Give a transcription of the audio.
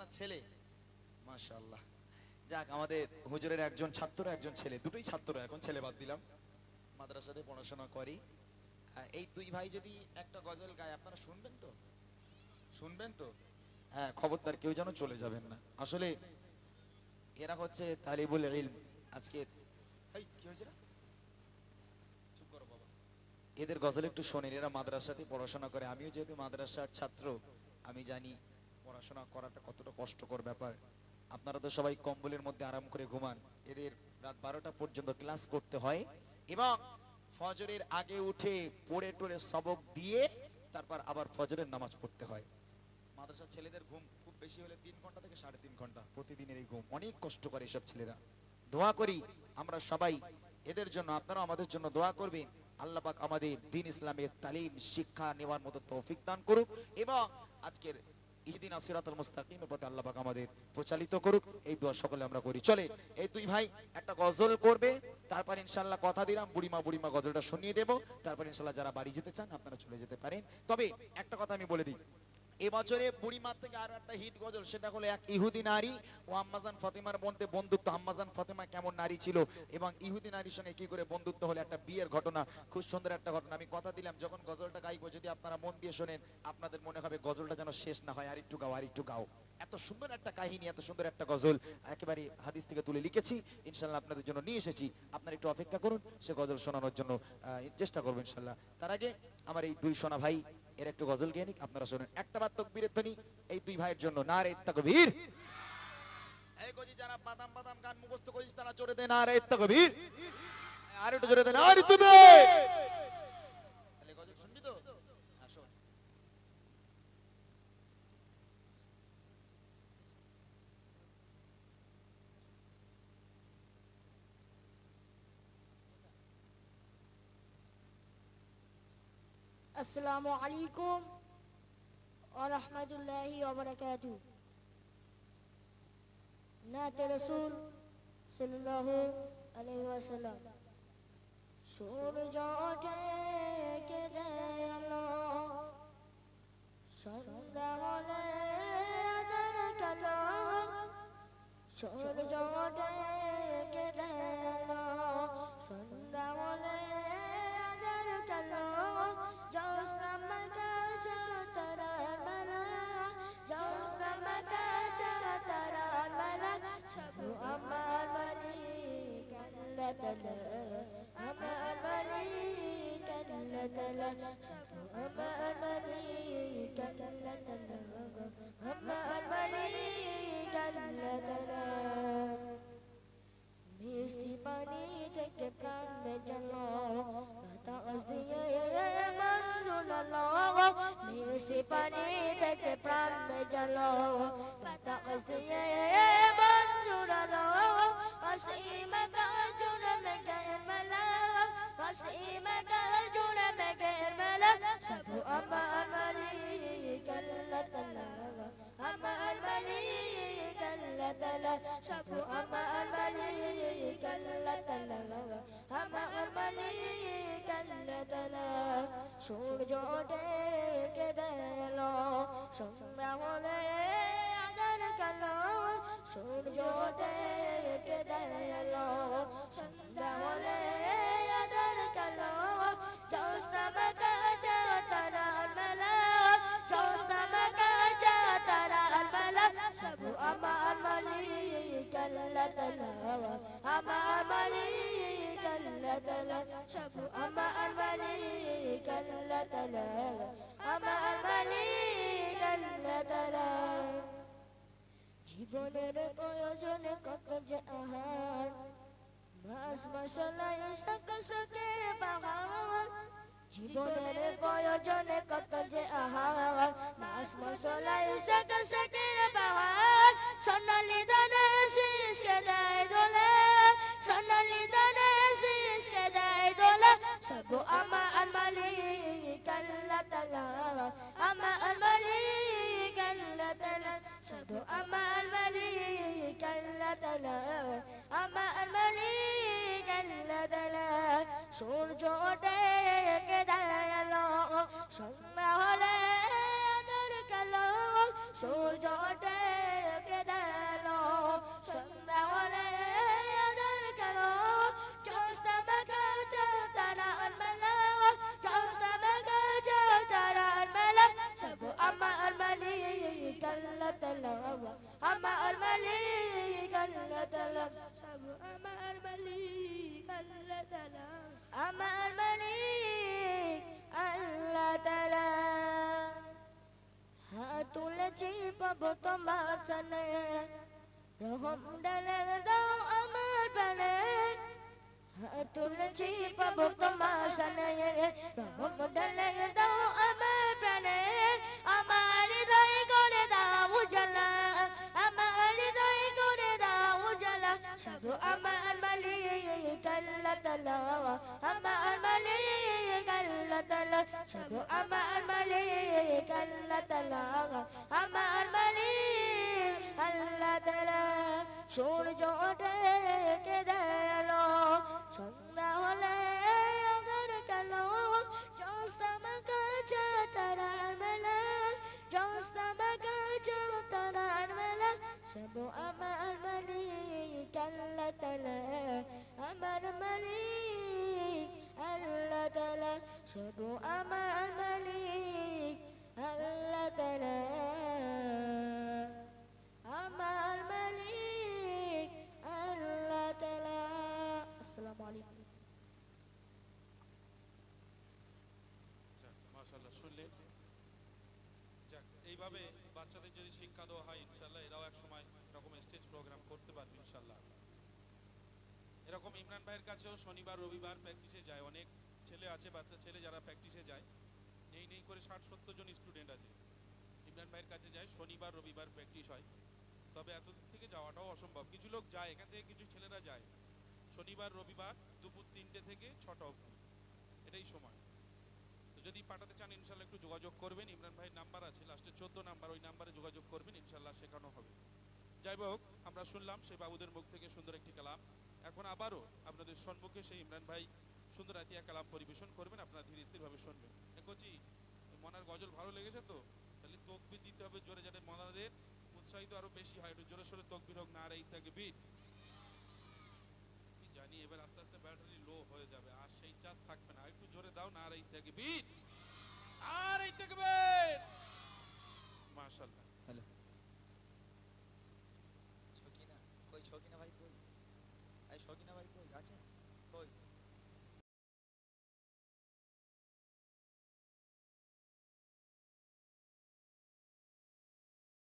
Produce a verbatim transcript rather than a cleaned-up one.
ছেলে, মাশাআল্লাহ। যাক, আমাদের হুজুরের একজন ছাত্র, একজন ছেলে, দুটোই ছাত্র, এখন ছেলে বাদ দিলাম, মাদ্রাসাতে পড়াশোনা করি। এই দুই ভাই যদি একটা গজল গায় আপনারা শুনবেন তো? শুনবেন তো? হ্যাঁ, খবরদার কেউ যেন চলে যাবেন না। আসলে এরা হচ্ছে তালিবুল ইলম। আজকে এই কি হয়েছে রে? চুপ করো বাবা। এদের গজল একটু শোনেন, এরা মাদ্রাসাতে পড়াশোনা করে। আমিও যেহেতু মাদ্রাসার ছাত্র, আমি জানি পড়াশোনা করাটা কতটা কষ্টকর ব্যাপার। আপনারা তো সবাই কম্বলের মধ্যে আরাম করে ঘুমান, এদের রাত বারোটা পর্যন্ত ক্লাস করতে হয় এবং ফজরের আগে উঠে পড়ে টড়ে সবক দিয়ে তারপর আবার ফজরের নামাজ পড়তে হয়। মাদ্রাসার ছেলেদের ঘুম খুব বেশি হলে তিন ঘন্টা থেকে সাড়ে তিন ঘন্টা প্রতিদিনের এই ঘুম। অনেক কষ্ট করে এসব ছেলেরা। দোয়া করি আমরা সবাই এদের জন্য, আপনারাও আমাদের জন্য দোয়া করবেন। আল্লাহ পাক আমাদের দ্বীন ইসলামের তালিম শিক্ষা নেওয়ার মতো তৌফিক দান করুক এবং আজকের ইহদিনা সিরাতাল মুস্তাকিমের পথে আল্লাহ পাক আমাদের পরিচালিত করুক, এই দোয়া সকলে আমরা করি। চলে এই দুই ভাই একটা গজল করবে, তারপর ইনশাআল্লাহ কথা দিলাম বুড়িমা বুড়িমা গজলটা শুনিয়ে দেব, তারপর ইনশাআল্লাহ যারা বাড়ি যেতে চান আপনারা চলে যেতে পারেন। তবে একটা কথা আমি বলে দিই, এবছরে বুড়িমার থেকে আরো একটা হিট গজল, সেটা হলো এক ইহুদি নারী ও আম্মাজান ফাতেমার মধ্যে বন্ধুত্ব। আম্মাজান ফাতেমা কেমন নারী ছিল এবং ইহুদি নারীর সঙ্গে কি করে বন্ধুত্ব হলো, একটা বিয়ের ঘটনা, খুব সুন্দর একটা ঘটনা। আমি কথা দিলাম যখন গজলটা গাইবো, যদি আপনারা মন দিয়ে শোনেন আপনাদের মনে হবে গজলটা যেন শেষ না হয়, আর একটু গাও আর একটু গাও। এত সুন্দর একটা কাহিনী, এত সুন্দর একটা গজল একেবারে হাদিস থেকে তুলে লিখেছি, ইনশাআল্লাহ আপনাদের জন্য নিয়ে এসেছি। আপনারা একটু অপেক্ষা করুন, সে গজল শোনানোর জন্য চেষ্টা করবো ইনশাআল্লাহ। তার আগে আমার এই দুই সোনা ভাই এর একটু গজল গেয়ে নিক, আপনারা শোনেন। একটা বার তাকবীরের ধ্বনি এই দুই ভাইয়ের জন্য, নারে তাকবীর। এই গজি যারা বাদাম বাদাম গান মুখস্থ করিস তারা জোরে দে নারে তাকবীর, আর একটু জোরে দে নারে তাকবীর। তাহলে গজল শুনবি তো? হ্যাঁ শোন। আসসালামু আলাইকুম ওয়া রাহমাতুল্লাহি ওয়া বারাকাতুহু। নাতে রাসূল সাল্লাল্লাহু আলাইহি ওয়াসাল্লাম। সূর্য ওঠে কেঁদে এলো, সন্ধ্যা হলে আঁধার কালো। সূর্য ওঠে কেঁদে এলো, সন্ধ্যা হলে আঁধার কালো। জ্যোৎস্না মাখা তারার মালা, জ্যোৎস্না মাখা তারার মালা। সব আমার মালিক আল্লাহ তাআলা, আমার মালিক আল্লাহ তাআলা। সব আমার মালিক আল্লাহ তাআলা, আমার মালিক আল্লাহ তাআলা। মিষ্টি পানি থেকে প্রাণ বেচালো, বাতাস দিয়ে মন জুড়ালো। মিষ্টি পানি থেকে প্রাণ বেচালো, বাতাস দিয়ে মন জুড়ালো। অসীম আকাশ জুড়ে মেঘের মেলা, অসীম আকাশ জুড়ে মেঘের মেলা। সব আমার মালিক আল্লাহ তাআলা, আমার মালিক আল্লাহ তাআলা। সব আমার মালিক আল্লাহ তাআলা, আমার মালিক আল্লাহ তাআলা। সূর্য ওঠে কেঁদে এলো, সন্ধ্যা হলে আঁধার কালো। সূর্য ওঠে কেঁদে এলো, সন্ধ্যা হলে আঁধার কালো। জ্যোৎস্না মাখা তারার মেলা, জ্যোৎস্না মাখা তারার মেলা। সব আমার মালিক আল্লাহ তাআলা, আমার মালিক আল্লাহ তাআলা। সব আমার মালিক আল্লাহ তাআলা, আমার মালিক আল্লাহ তাআলা। জীবনের প্রয়োজনে কত যে আহার, মাছ মশলায় সকাল সকাল বাহার। জীবনের প্রয়োজনে কত যে আহার, মাছ মশলায় সকাল সকাল বাহার। সোনালি দানা শীষকে দেয় দোলা, সোনালি দানা শীষকে দেয় দোলা। সব আমার মালিক আল্লাহ তাআলা, আমার মালিক আল্লাহ তাআলা। সব আমার মালিক আল্লাহ তাআলা, আমার মালিক আল্লাহ তাআলা। সূর্য ওঠে কেঁদে এলো, সন্ধ্যা হলে আঁধার কালো। সূর্য ওঠে تلاوة أما الملك الله تلاوة سبو أما الملك الله تلاوة أما الملك الله تلاوة هاتولتي بابتما سنة رهم دلال دو أمر بلد هاتولتي بابتما سنة رهم دلال دو أمر بلد أمر داي করে দাও জালা আমার হৃদয় করে দাও জালা সাধু আমার মালিক আল্লাহ তাআলা আমার মালিক আল্লাহ তাআলা সাধু আমার মালিক আল্লাহ তাআলা আমার মালিক আল্লাহ তাআলা সূর্য ওঠে কে গেল সন্ধ্যা হলে আকার কালো চশমা তারার মেলা চশমা তারার মেলা সবু আমার মালিক আল্লাহ তাআলা আমার মালিক আল্লাহ তাআলা সবু আমার মালিক আল্লাহ তাআলা আমার মালিক আল্লাহ তাআলা আসসালামু আলাইকুম মাশাআল্লাহ শুনলেন যাক এইভাবে বাচ্চাদের যদি শিক্ষা দেওয়া হয় ইনশাআল্লাহ এরাও এক সময় এরকম স্টেজ প্রোগ্রাম করতে পারবে ইনশাআল্লাহ এরকম ইমরান ভাইয়ের কাছেও শনিবার রবিবার প্র্যাকটিসে যায় অনেক ছেলে আছে বাচ্চা ছেলে যারা প্র্যাকটিসে যায় নেই নেই করে ষাট সত্তর জন স্টুডেন্ট আছে ইমরান ভাইয়ের কাছে যায় শনিবার রবিবার প্র্যাকটিস হয় তবে এতদিন থেকে যাওয়াটাও অসম্ভব কিছু লোক যায় এখান থেকে কিছু ছেলেরা যায় শনিবার রবিবার দুপুর তিনটে থেকে ছটা অবধি এটাই সময় তো যদি পাঠাতে চান ইনশাল্লাহ একটু যোগাযোগ করবেন ইমরান ভাইয়ের নাম্বার আছে লাস্টে চোদ্দ নাম্বার ওই নাম্বারে যোগাযোগ করবেন ইনশাল্লাহ শেখানো হবে যাই হোক আমরা শুনলাম সেই বাবুদের মুখ থেকে সুন্দর একটি কালাম এখন আবারও আপনাদের সম্মুখে সেই ইমরান ভাই সুন্দর আতিয়া কালাম পরিবেশন করবেন আপনারা ধীরে স্থিরভাবে শুনবেন কচি মনার গজল ভালো লেগেছে তো তাহলে তকবির দিতে হবে জোরে যাতে মনাদের উৎসাহিত আরো বেশি হয় একটু জোরে সোরে তকবির হোক না এই তাকবীর জানি এবার আস্তে আস্তে ব্যাটারি লো হয়ে যাবে আর সেই চার্জ থাকবে না একটু জোরে দাও না এই তাকবীর আর এই তাকবীর